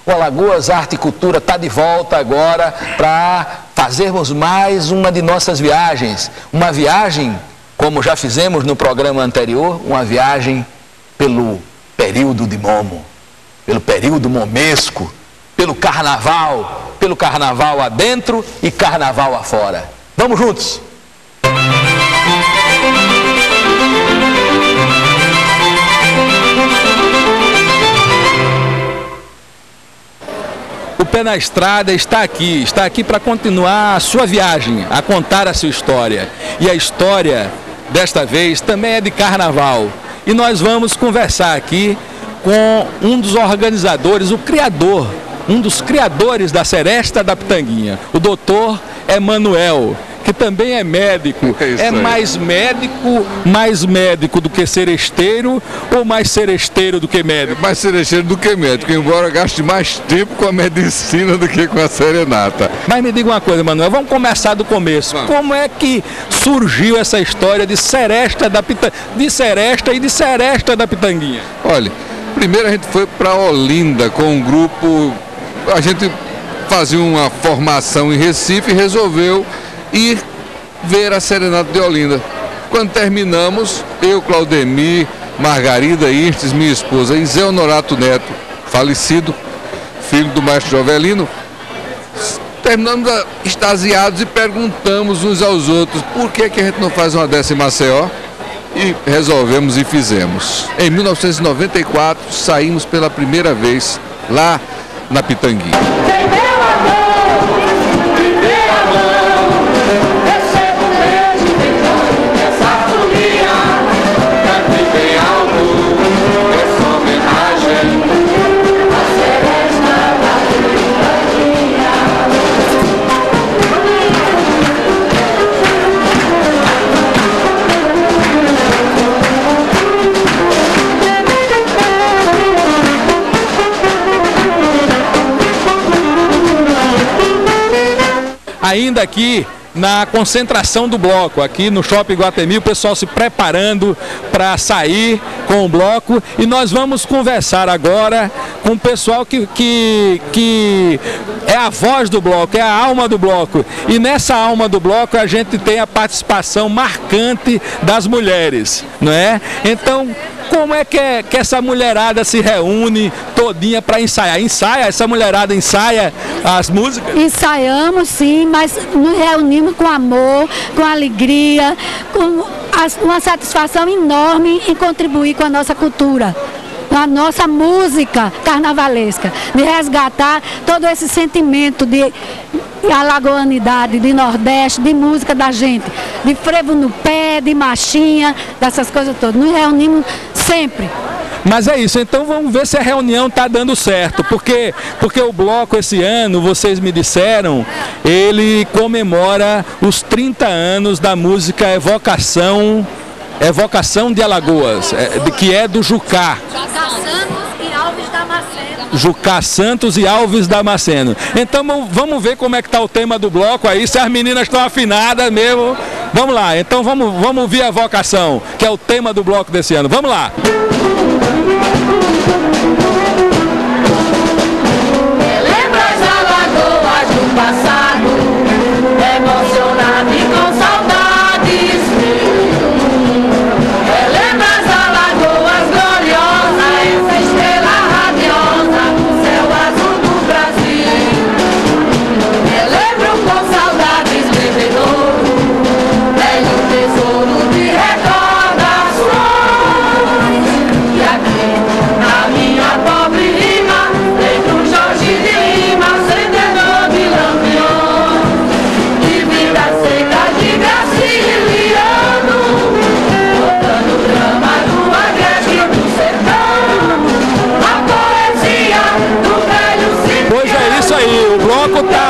O Alagoas Arte e Cultura está de volta agora para fazermos mais uma de nossas viagens. Uma viagem, como já fizemos no programa anterior, uma viagem pelo período de Momo, pelo período momesco, pelo carnaval adentro e carnaval afora. Vamos juntos! O Pé na Estrada está aqui para continuar a sua viagem, a contar a sua história. E a história, desta vez, também é de carnaval. E nós vamos conversar aqui com um dos organizadores, o criador, um dos criadores da Seresta da Pitanguinha, o doutor Emanuel, que também é médico. É mais médico do que seresteiro ou mais seresteiro do que médico? É mais seresteiro do que médico, embora gaste mais tempo com a medicina do que com a serenata. Mas me diga uma coisa, Emanuel, vamos começar do começo. Como é que surgiu essa história de Seresta da Pitanguinha, de Seresta da Pitanguinha? Olha, primeiro a gente foi para Olinda com um grupo, a gente fazia uma formação em Recife e resolveu ir ver a Serenata de Olinda. Quando terminamos, eu, Claudemir, Margarida Irtes, minha esposa, e Zé Honorato Neto, falecido, filho do maestro Jovelino, terminamos extasiados e perguntamos uns aos outros por que a gente não faz uma dessa em Maceió, e resolvemos e fizemos. Em 1994, saímos pela primeira vez lá na Pitanguinha. Ainda aqui na concentração do bloco, aqui no Shopping Iguatemi, o pessoal se preparando para sair com o bloco, e nós vamos conversar agora com o pessoal que é a voz do bloco, é a alma do bloco, e nessa alma do bloco a gente tem a participação marcante das mulheres, não é? Então, como é que essa mulherada se reúne todinha para ensaiar? Essa mulherada ensaia as músicas? Ensaiamos sim, mas nos reunimos com amor, com alegria, com uma satisfação enorme em contribuir com a nossa cultura, com a nossa música carnavalesca, de resgatar todo esse sentimento de alagoanidade, de Nordeste, de música da gente, de frevo no pé, de marchinha, dessas coisas todas. Nos reunimos sempre. Mas é isso, então vamos ver se a reunião está dando certo, porque o bloco esse ano, vocês me disseram, ele comemora os 30 anos da música Evocação de Alagoas, que é do Jucá. Jucá Santos e Alves Damasceno. Então vamos ver como é que está o tema do bloco aí, se as meninas estão afinadas mesmo. Vamos lá, então vamos ouvir a Vocação, que é o tema do bloco desse ano. Vamos lá! Lembra as Alagoas do passado, emocionado e com saudades. Lembra as Alagoas gloriosas, essa estrela radiosa no céu azul do Brasil. Lembro com saudades bebedouro, velho tesouro de recordações. E aqui na minha pobre rima, lembro Jorge de Lima, acendedor de lampiões, de vida seca de Graciliano, contando o drama do agreste do sertão, a poesia do velho Cipriano. Pois é isso aí, o bloco tá